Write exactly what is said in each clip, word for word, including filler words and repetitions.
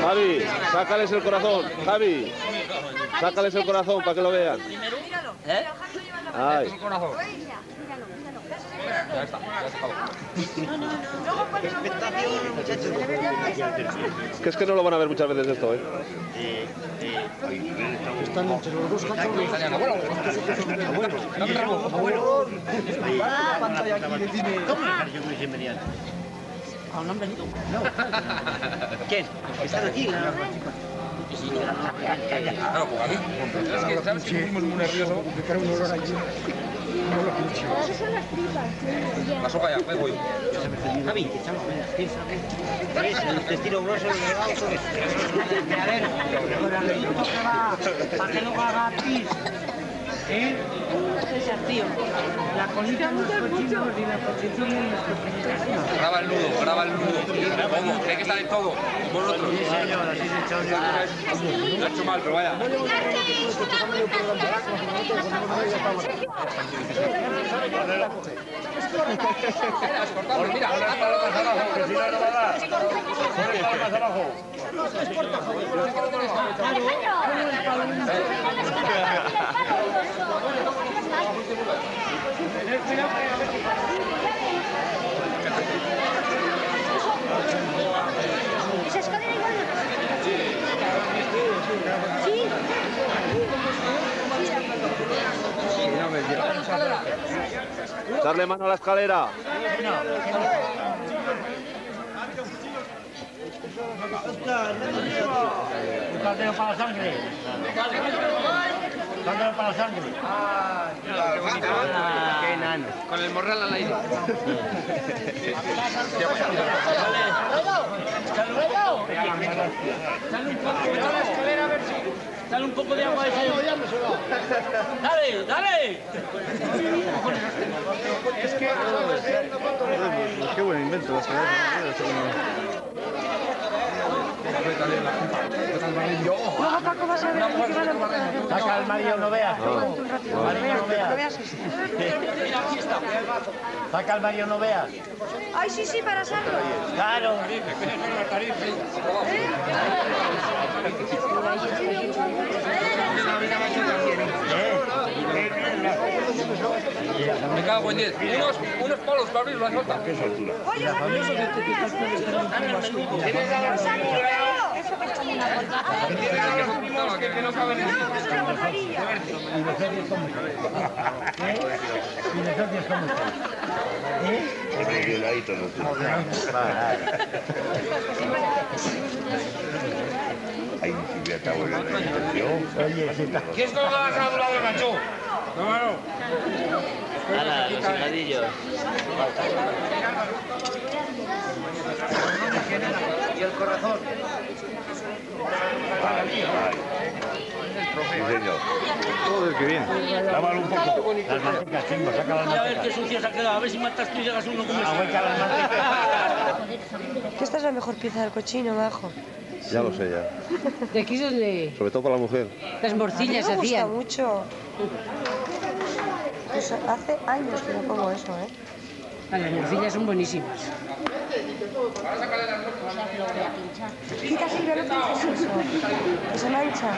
Javi, sácales el corazón, Javi. Sácales el corazón para que lo vean. ¿Eh? Ay. El corazón. Ya está, ya está. Que es que no lo van a ver muchas veces esto, ¿eh? Están entre los dos cachorros. ¿Aún no han venido? No. ¿Quién? ¿Están aquí? Claro, pues a mí. Es que, ¿sabes que fuimos muy nerviosos? Me trae un olor allí. Un olor pinche. La sopa ya, me voy. Javi, echamos menos. ¿Ves? El intestino grueso del auto. ¿Para qué no haga pis? ¿Eh? Ese tío. La colita no es cochino ni la posición ni la posición. Graba el nudo, graba el nudo. ¿Cómo? Tiene que estar en todo. Como nosotros. Sí, señor, así se echa un día. Lo ha hecho mal, pero vaya. Mira, más abajo, que si no, no va a dar. Más abajo. ¿Esa escalera igual no? Sí. Darle mano a la escalera. Un caldero para la sangre. Caldero para la sangre. Qué enano. Con el morral al aire. Dale un poco de agua a ese. Dale, dale. Es que... Qué buen invento la escalera. Luego Paco vas a ver el que van a empezar. Saca al Mario, no veas. Mario, no veas. Saca al Mario, no veas. Ay, sí, sí, para sacarlo. Claro. Me cago en diez. Unos, unos palos para abrir la nota. ¿Qué es altura? Oye, la famosa que te quitas con este Que no cabe en el no, que es una porquería. ¿Y los socios cómo están? ¿Eh? ¿Y los socios cómo están? ¿Eh? Violadito no sé. Ay, si hubiera estado en la habitación. Oye, si está... ¿Quién es con la cábula del macho? No, no. Hala, los higadillos. ¿Y el corazón? Sí, señor. Joder, qué bien. Lávalo un poco. Las mantecas, chingo, saca las A ver mantecas. qué sucia se ha quedado. A ver si matas tú y llegas uno como Ahueca las mantecas. Que esta es la mejor pieza del cochino, majo. Ya lo sé, ya. De aquí es donde Sobre todo para la mujer. las morcillas se Me gusta hacían. mucho. Pues hace años que no como eso, ¿eh? Ah, las morcillas son buenísimas. Quita, Silvia, no pienses eso. Que se mancha.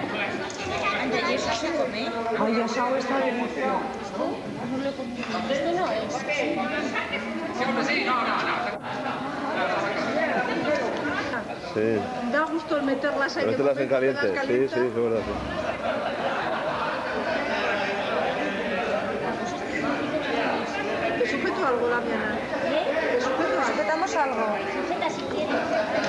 Ay, ya sabe, está delicioso. Este no es. Sí. Da gusto el meterlas ahí. Meterlas en caliente. Sí, sí, es verdad. Sí. Te sujeto algo, Damiana. Te sujeto algo. ¿Sujetamos algo? Sujeta si quieres.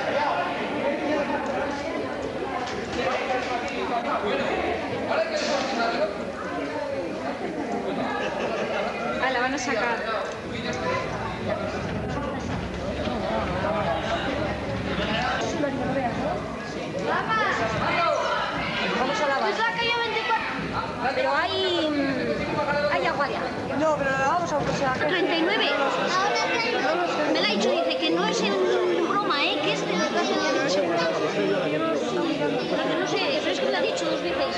Ah, la van a sacar. Vamos a lavar. Pues la calle veinticuatro. Pero hay... hay aguaya. No, pero la lavamos aunque sea... treinta y nueve. Me la ha dicho, dice que no es en broma, ¿eh? Que es de la clase de derecho. No sé, pero es que me lo ha dicho dos veces.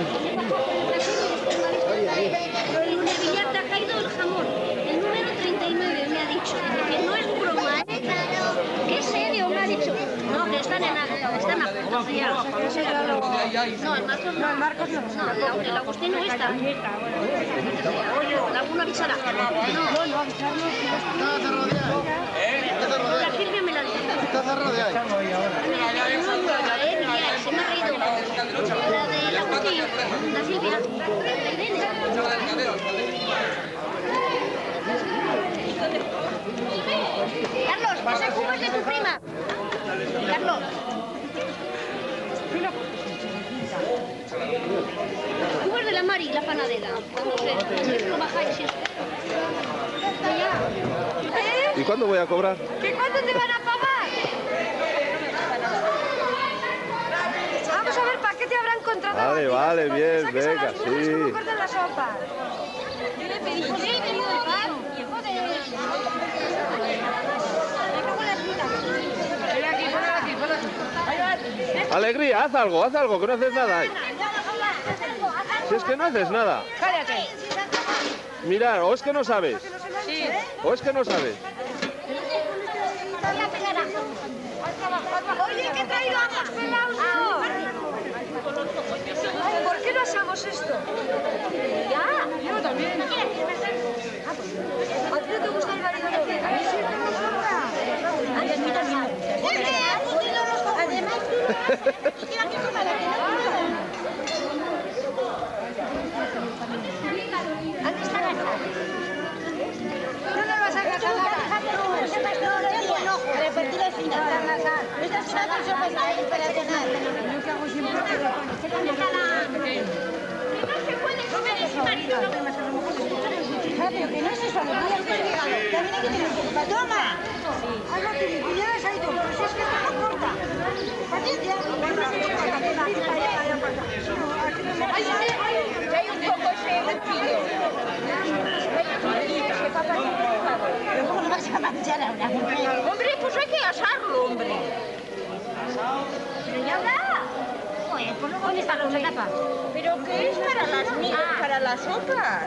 El de Villar te ha caído el jamón. El número treinta y nueve me ha dicho. Dice que no es broma, ¿eh? Que es serio, me ha dicho. No, que están en acta, están a García. No, el Marcos no. el Marcos no. No, el, el Agustín no está. ¿Alguno avisará? No, No, avisarnos. la Silvia me la dice. Está cerrado de ahí. Mira, se me ha reído. La del Agustín, la Silvia, la Irene. Carlos, ese cubo es de tu prima. Carlos. Cubo es de la Mari, la panadera. No sé, lo bajáis. ¿Y cuándo voy a cobrar? ¿Que cuándo te van a pagar? Vamos a ver, ¿para qué te habrán contratado? Vale, a ti? vale, Cuando bien, saques a venga, las mujeres sí. como cortan la sopa. Yo le pedí, ¿por qué he pedido el pan? Alegría, haz algo, haz algo, que no haces nada. Si es que no haces nada. Cállate. Mirad, o es que no sabes. Sí. O es que no sabes. Oye, que he traído ambos pelados. ¿Por qué no hacemos esto? Ya. Yo también. ¿A ti no te gusta el marido de Vega? A mí sí que me gusta. A mí también. Además, tú no que toma la que no ¿dónde está la casa? No nos vas a casar nada. Repetir el final. Esta es una canción operacional. Yo que hago siempre que No se puede comer ese marido. pero que no es eso, también hay que tener culpa. ¡Toma! Hazlo tú, mi cuñada se ha ido, pero si es que está muy corta. Patricia, hay un poco ese vestido. Pero ¿cómo lo vas a manchar ahora? Hombre, pues hay que asarlo, hombre. Pero ya habrá. Joder, pues luego ¿dónde está la tapa? ¿Pero qué es para las mías? Para la sopa.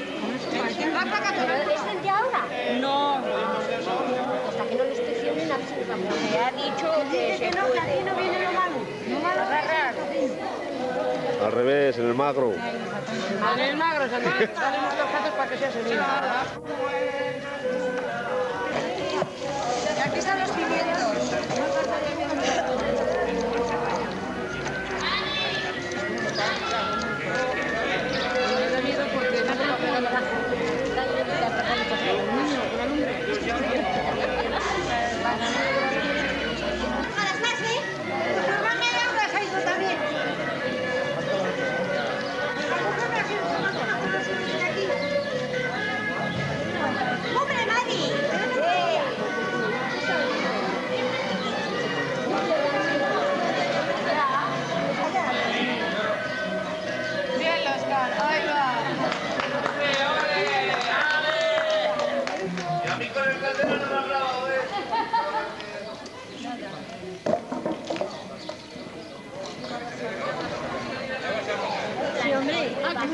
¿Es el de ahora? No, Hasta que no le esté haciendo una chica. me ha dicho que se Que no, que aquí no viene lo malo. Lo malo agarrar. Al revés, en el magro. En el magro salen los platos para que sea servido. Aquí están los pimientos. ¡Hombre, Mari! Bien las caras, ahí va. Y a mí con el caldero no me ha hablado, ¿eh? Sí, hombre.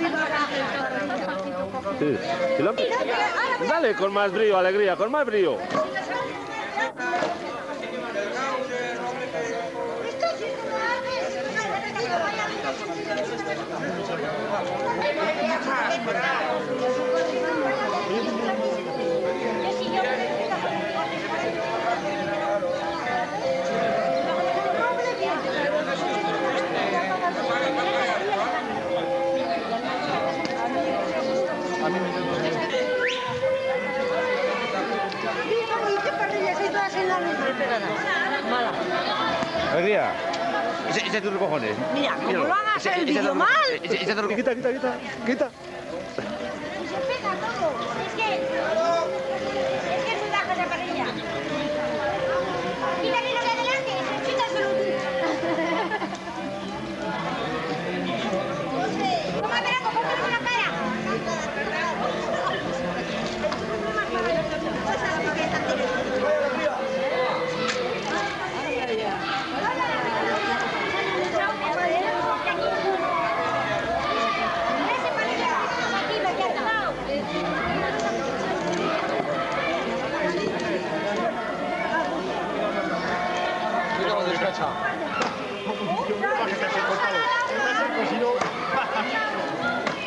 Sí. ¿Sí lo- Dale, con más brío, alegría, con más brío. Mala. Alegría. Ese, ese tus cojones. Mira, como Míralo. lo hagas Ese- el ese- ese- vídeo mal. ese- ese- ese- Quita, quita, quita, quita.